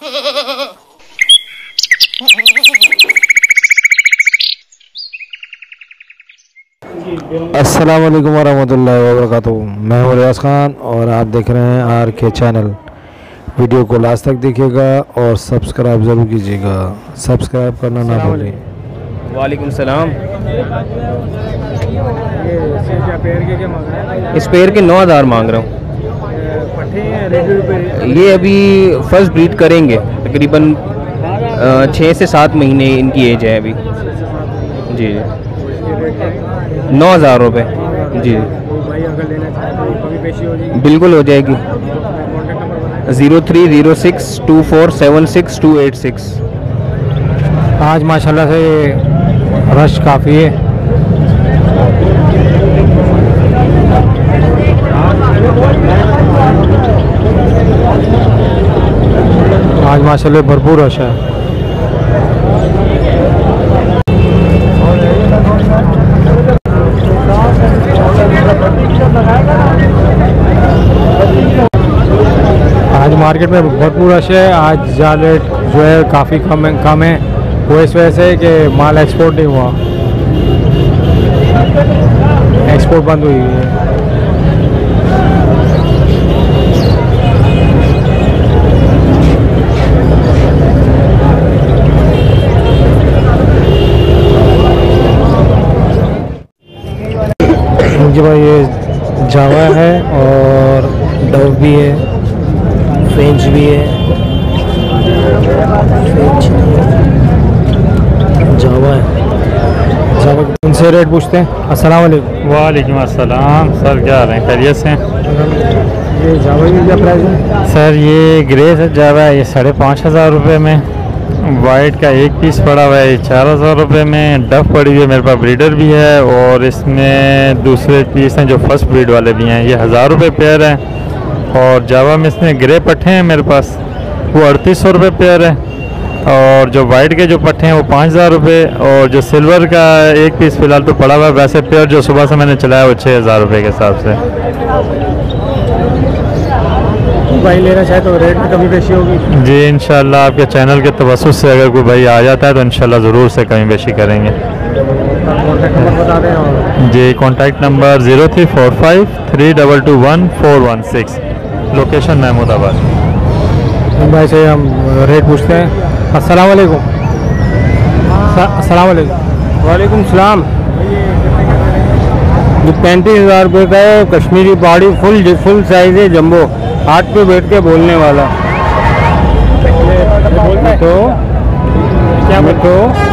अस्सलाम वालेकुम वरहमतुल्लाहि वबरकातुहू। मैं हूँ रियाज खान और आप देख रहे हैं RK चैनल। वीडियो को लास्ट तक देखिएगा और सब्सक्राइब ज़रूर कीजिएगा। सब्सक्राइब करना ना भूलें। वालेकुम सलाम। इस पेड़ के 9,000 मांग रहा हूँ। ये अभी फर्स्ट ब्रीड करेंगे, तकरीबन 6 से 7 महीने इनकी एज है अभी। जी 9,000 रुपये। जी बिल्कुल हो जाएगी। 03062476 आज माशाल्लाह से रश काफ़ी है। आज माशाल्लाह भरपूर रश है। आज मार्केट में भरपूर रश है। आज रेट जो है काफ़ी कम है। वो इस वजह से कि माल एक्सपोर्ट नहीं हुआ, एक्सपोर्ट बंद हुई है। जी भाई ये जावा है और डव भी है, फ्रेंच भी है, जावा है। जावा उनसे रेट पूछते हैं। अस्सलाम वालेकुम। वालेकुम अस्सलाम सर, क्या हाल है? खैरियत से हैं? ये जावा की क्या प्राइस है? सर ये ग्रे से जावा है, ये 5,500 रुपये में। वाइट का एक पीस पड़ा हुआ है 4,000 रुपये में। डफ पड़ी हुई है, मेरे पास ब्रीडर भी है और इसमें दूसरे पीस हैं जो फर्स्ट ब्रीड वाले भी हैं। ये 1,000 रुपये पेयर है। और जावा में इसमें ग्रे पट्टे हैं मेरे पास, वो 3,800 रुपये पेयर है। और जो वाइट के जो पट्टे हैं वो 5,000 रुपये। और जो सिल्वर का एक पीस फ़िलहाल तो पड़ा हुआ है, वैसे पेयर जो सुबह से मैंने चलाया वो 6,000 रुपये के हिसाब से। भाई लेना चाहे तो रेट में कमी बेशी होगी? जी इंशाल्लाह आपके चैनल के तवस्सुस से अगर कोई भाई आ जाता है तो इंशाल्लाह ज़रूर से कमी बेशी करेंगे। कॉन्टैक्ट नंबर बता दें। और जी कॉन्टैक्ट नंबर 0345321416, लोकेशन महमूदाबाद। भाई से हम रेट पूछते हैं। अस्सलाम वालेकुम। अस्सलाम वालेकुम। वालेकुम सलाम। ये 35,000 रुपये का है, कश्मीरी पहाड़ी फुल साइज है, जंबो, हाथ पे बैठ के बोलने वाला। मिठो क्या मिठो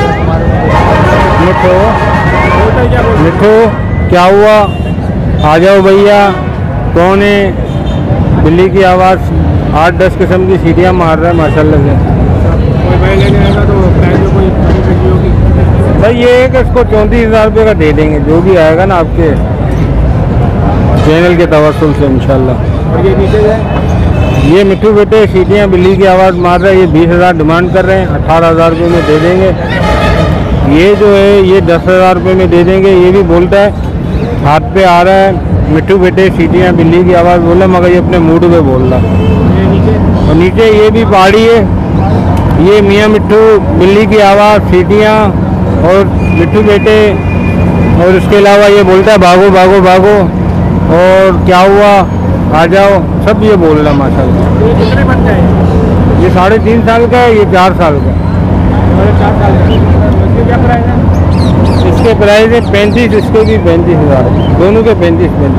मिठो मिठो क्या हुआ? आ जाओ भैया। कौन है? बिल्ली की आवाज़ 8-10 किस्म की सीटियाँ मार रहा है माशाल्लाह से। कोई भाई लेने आएगा तो प्राइस में कोई कमी बेशी होगी? भाई ये है कि इसको 34,000 रुपये का दे देंगे, जो भी आएगा ना आपके चैनल के तवस्सुल से इंशाल्लाह। और ये नीचे है ये मिट्टू बेटे सीटियाँ बिल्ली की आवाज़ मार रहे हैं। ये 20,000 डिमांड कर रहे हैं, 18,000 रुपये में दे देंगे। ये जो है ये 10,000 रुपये में दे देंगे। ये भी बोलता है, हाथ पे आ रहा है, मिट्टू बेटे सीटियाँ बिल्ली की आवाज़ बोला, मगर ये अपने मूड पे बोल रहा। और नीचे ये भी पहाड़ी है, ये मियाँ मिट्टू, बिल्ली की आवाज़, सीटियाँ और मिट्टू बेटे। और उसके अलावा ये बोलता है भागो भागो भागो और क्या हुआ, आ जाओ, सब ये बोल रहा माशाल्लाह। ये कितने बन जाए? ये 3.5 साल का है, ये 4 साल का। 4 साल का। इसके क्या प्राइस है? इसके प्राइस है 35, इसके भी 35,000, दोनों के 35।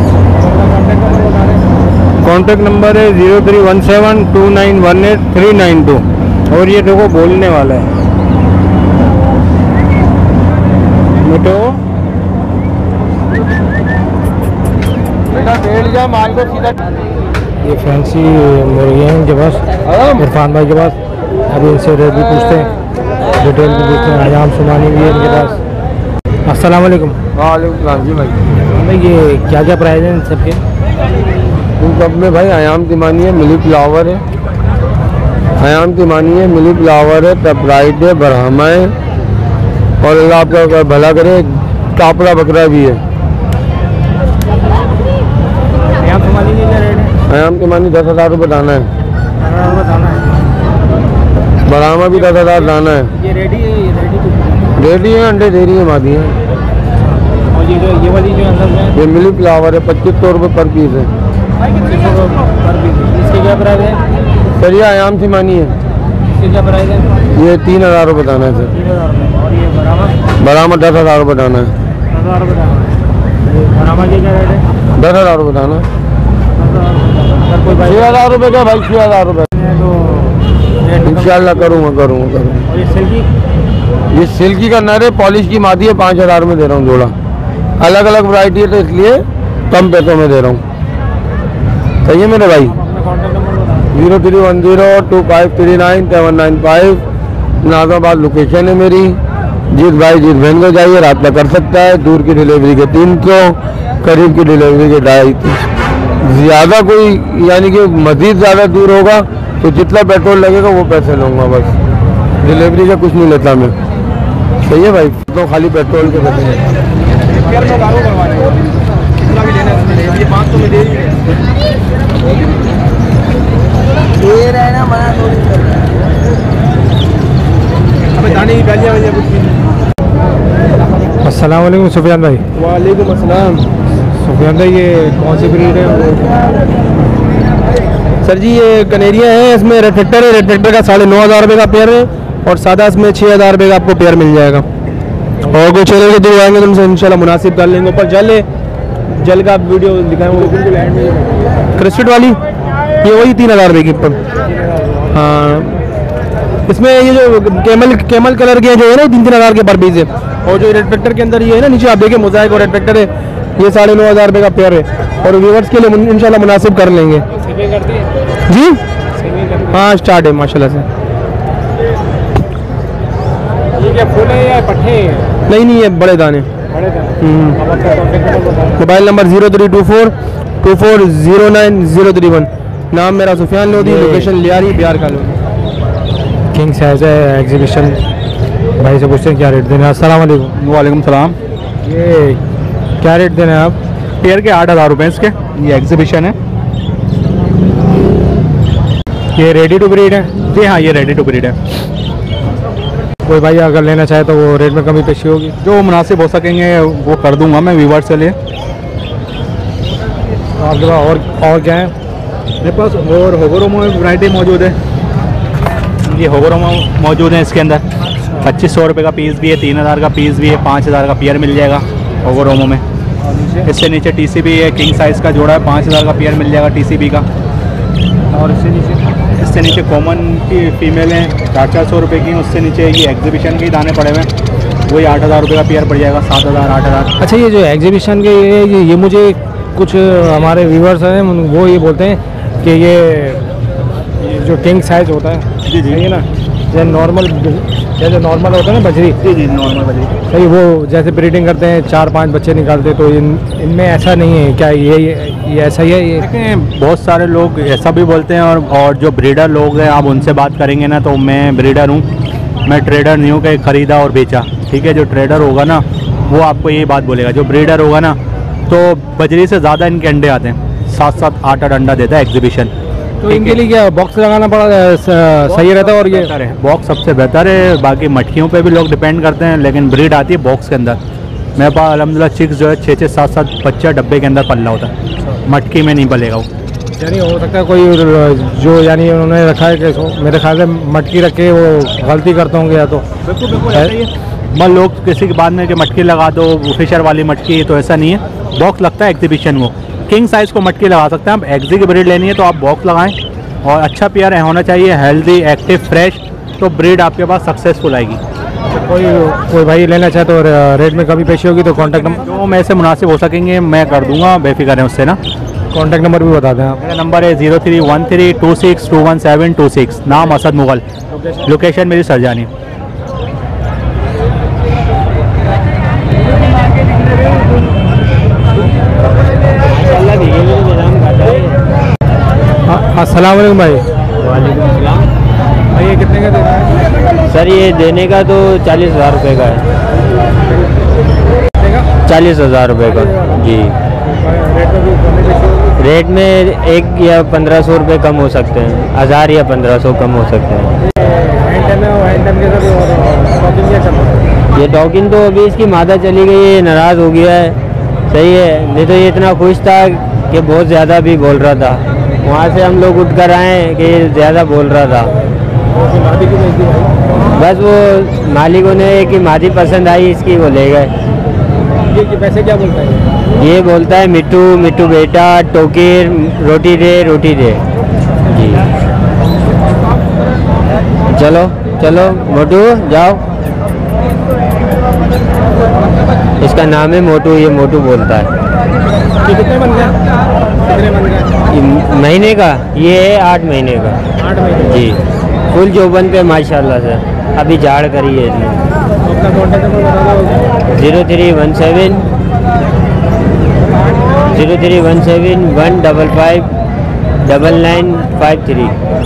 कॉन्टैक्ट नंबर है 03172918 और ये देखो बोलने वाला है। मिठो बेटा बैठ जा, माल को सीधा। ये फैंसी मुर्गियाँ हैं इनके पास, इरफान भाई के पास। अभी इनसे रेट भी पूछते हैं, डिटेल भी पूछते हैं। आयाम सुमानी भी है इनके पास। अस्सलाम वालेकुम। वालेकुम जी भाई। भाई ये क्या क्या प्राइस है इन सब के? इन सब में भाई आयाम तिमानी है, मिली फ्लावर है, आयाम तिमानी है, मिली फ्लावर है, टपराइट है, बरहमा है और अल्लाह आपका भला करे कापड़ा बकरा भी है। आयाम सुमानी की क्या रेट है? आयाम तिमानी 10,000 रुपये दाना है। 10,000 रुपये दाना है। बरामा भी 10,000 दाना है। ये रेडी है, ये रेडी है, अंडे दे रही है मादी है। और ये वाली जो अंदर में ये मिली फ्लावर है, 2500 रुपये पर पीस है। इसके क्या प्राइस है? सर ये आयाम से मानी है, इसके क्या प्राइस है? ये 3,000 रुपये दाना है सर। 3,000 रुपये। और ये बरामा बरामा 10,000 रुपये दाना है। 10,000 रुपये दाना है। बरामा की क्या रेट है? 10,000 रुपये दाना। 10,000 कोई भाई 6,000 रुपये का भाई, 6,000 रुपये तो रेट इंशाल्लाह करूँगा। और ये सिल्की ये सिल्की का नर है, पॉलिश की मादी है, 5,000 में दे रहा हूँ जोड़ा। अलग अलग वैरायटी है तो इसलिए कम पैसों में दे रहा हूँ। सही है मेरे भाई। अपना कॉन्टैक्ट नंबर बता 031025399795 नाजाबाद लोकेशन है मेरी। जिस भाई जिस बहन को चाहिए राब्ता कर सकता है। दूर की डिलीवरी के 300, करीब की डिलीवरी के 250। ज़्यादा कोई यानी कि मज़ीद ज़्यादा दूर होगा तो जितना पेट्रोल लगेगा वो पैसे लूँगा, बस डिलीवरी का कुछ नहीं लेता मैं। सही है भाई, तो खाली पेट्रोल के पैसे। अस्सलाम वालेकुम सुफियान भाई। वालेकुम अस्सलाम। सुफियान भाई ये कौन सी ब्रीड है? सर जी ये कनेरिया है, इसमें रेड फैक्टर है। रेड फैक्टर का 9,500 रुपये का पेयर है और सादा इसमें 6,000 रुपये का आपको पेयर मिल जाएगा। और कोई चैनल के दूर आएंगे तो उनसे इंशाल्लाह मुनासिब कर लेंगे। ऊपर जल है, जल का आप वीडियो दिखाएं वो क्रिस्टेड वाली, ये वही 3,000 रुपये की ऊपर। हाँ, इसमें ये जो कैमल कलर के जो है ना 3,000 के पर पीस है। और जो रेड फैक्टर के अंदर ये है ना नीचे आप देखिए मोज़ाइक और रेड फैक्टर है, ये 9,500 रुपये का पेयर है। और व्यूवर्स के लिए इंशाल्लाह मुनासिब कर लेंगे जी। हाँ स्टार्ट है माशाल्लाह से। ये क्या फूल है या पट्टे? नहीं ये बड़े दाने। मोबाइल नंबर 03242409 नाम मेरा सुफियान लोधी, लोकेशन लियारी बिहार का लोधी। किंग साइज है एग्जीबिशन। भाई से पूछते हैं क्या रेट देना है। अस्सलाम वालेकुम। वालेकुम सलाम। ये क्या रेट देना है आप? पेयर के 8,000 रुपये इसके। ये एग्जीबिशन है। ये रेडी टू ब्रीड है? जी हाँ, ये रेडी टू ब्रीड है। कोई भाई अगर लेना चाहे तो वो रेट में कमी पेशी होगी? जो मुनासिब हो सकेंगे वो कर दूंगा मैं व्यूवर्स के लिए। आपके पास और क्या है? मेरे पास और होगोरोमो वैरायटी मौजूद है। ये होगोरोमो मौजूद है इसके अंदर। 2,500 रुपये का पीस भी है, 3,000 का पीस भी है, 5,000 का पेयर मिल जाएगा होगोरोमो में। इससे नीचे टीसीबी है, किंग साइज़ का जोड़ा है, 5,000 का पेयर मिल जाएगा टीसीबी का। और इससे नीचे कॉमन की फीमेल हैं 400 रुपये की। उससे नीचे ये एग्जीबिशन के दाने पड़े हुए हैं, वही 8,000 रुपये का पेयर पड़ जाएगा। 7,000 8,000। अच्छा ये जो एग्जीबिशन के ये मुझे कुछ हमारे व्यूवर्स हैं वो ये बोलते हैं कि ये जो किंग साइज होता है जी जी है ना, जैसे नॉर्मल होता है ना बजरी, जी जी नॉर्मल बजरी सही, वो जैसे ब्रीडिंग करते हैं 4-5 बच्चे निकालते हैं, तो इनमें ऐसा नहीं है क्या? ये ऐसा ही है? ये देखें बहुत सारे लोग ऐसा भी बोलते हैं और जो ब्रीडर लोग हैं आप उनसे बात करेंगे ना, तो मैं ब्रीडर हूँ, मैं ट्रेडर नहीं हूँ कि ख़रीदा और बेचा। ठीक है, जो ट्रेडर होगा ना वो आपको ये बात बोलेगा। जो ब्रीडर होगा ना तो बजरी से ज़्यादा इनके अंडे आते हैं, 7-7 8-8 अंडा देता है एग्जीबिशन। तो इनके लिए क्या बॉक्स लगाना पड़ा सही रहता है? और ये बॉक्स सबसे बेहतर है। बाकी मटकियों पे भी लोग डिपेंड करते हैं, लेकिन ब्रीड आती है बॉक्स के अंदर। मेरे पास अलहमदिल्ला चिक्स जो है 6-6 7-7 बच्चा डब्बे के अंदर पल्ला होता है, मटकी में नहीं पलेगा वो। यानी हो सकता है कोई जो यानी उन्होंने रखा है कि मेरे ख्याल से मटकी रख के वो गलती करते होंगे या तो। बिल्कुल ऐसा ही है। मान लोग किसी के बाद में कि मटकी लगा दो फिशर वाली मटकी, तो ऐसा नहीं है। बॉक्स लगता है एग्जीबिशन को। किंग साइज़ को मटकी लगा सकते हैं आप। एग्जी की ब्रीड लेनी है तो आप बॉक्स लगाएं और अच्छा पेयर होना चाहिए, हेल्दी एक्टिव फ्रेश, तो ब्रीड आपके पास सक्सेसफुल आएगी। कोई भाई लेना चाहे तो रेट में कमी पेशी होगी तो कॉन्टैक्ट नंबर जो मैं से मुनासिब हो सकेंगे मैं कर दूंगा, बेफिक्र है उससे ना। कॉन्टैक्ट नंबर भी बता दें आप। मेरा नंबर है 031326211726। नाम असद मुगल, लोकेशन मेरी सरजानी। अस्सलाम वालेकुम भाई। वालेकुम सलाम। भाई ये कितने का दे रहा है? सर ये देने का तो 40,000 रुपये का है। 40,000 रुपये का जी। रेट में 1 या 1,500 रुपये कम हो सकते हैं, 1,000 या 1,500 कम हो सकते हैं। ये डॉगिन तो अभी इसकी मादा चली गई है, नाराज़ हो गया है। सही है, नहीं तो ये इतना खुश था कि बहुत ज़्यादा भी बोल रहा था। वहाँ से हम लोग उठ कर आए कि ये ज़्यादा बोल रहा था। बस वो मालिकों ने कि मादी पसंद आई इसकी, वो ले गए। ये पैसे क्या बोलता है? ये बोलता है मिट्टू मिट्टू बेटा, टोकीर, रोटी दे रोटी दे। जी चलो चलो मोटू जाओ। इसका नाम है मोटू, ये मोटू बोलता है। कितने बन गया? महीने का ये है, 8 महीने का। 8 महीने। जी फुल जोबन पे माशाल्लाह से, अभी झाड़ करी है इसने। अपना कॉन्टेक्ट नंबर बता दो। 0317 155 9953।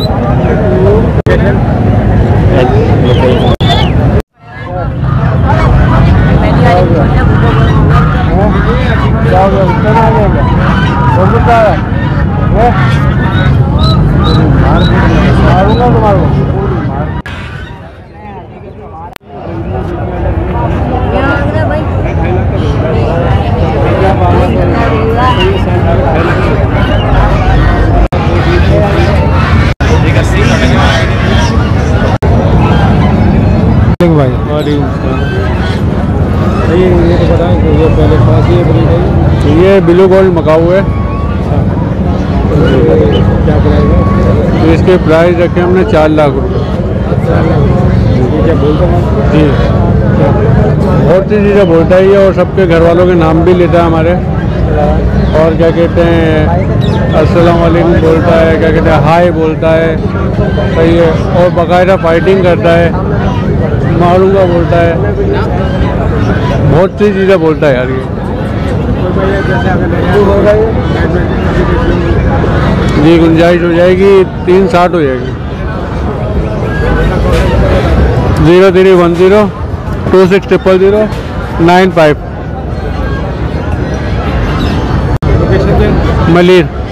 भाई ये तो बताएं कि ये पहले पास ये ब्रीड है, ये ब्लू गोल्ड मकाऊ है। क्या कराएगा? तो इसके प्राइस रखे हमने 4 लाख रुपये। क्या बोलते हैं? जी बहुत सी चीज़ें बोलता है ये, और सबके घर वालों के नाम भी लेता है हमारे। और क्या कहते हैं, अस्सलाम वालेकुम बोलता है, क्या कहते हैं हाय बोलता है। सही है, और बाकायदा फाइटिंग करता है, मारूंगा बोलता है, बहुत सी चीज़ें बोलता है यार ये। जी गुंजाइश हो जाएगी, 360 हो जाएगी। 0310 2600 95 मलिर।